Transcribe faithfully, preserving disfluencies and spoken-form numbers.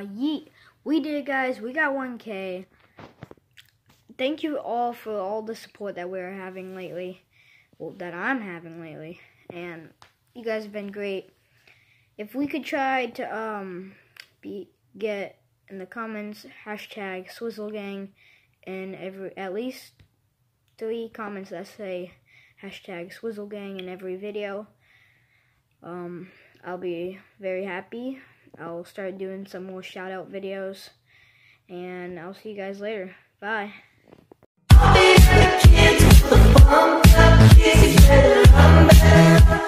yeet. We did it, guys. We got one K. Thank you all for all the support that we're having lately. Well, that I'm having lately. And you guys have been great. If we could try to um be get in the comments hashtag Swizzlegang and every at least three comments that say hashtag Swizzlegang in every video, um, I'll be very happy. I'll start doing some more shout out videos, and I'll see you guys later. Bye.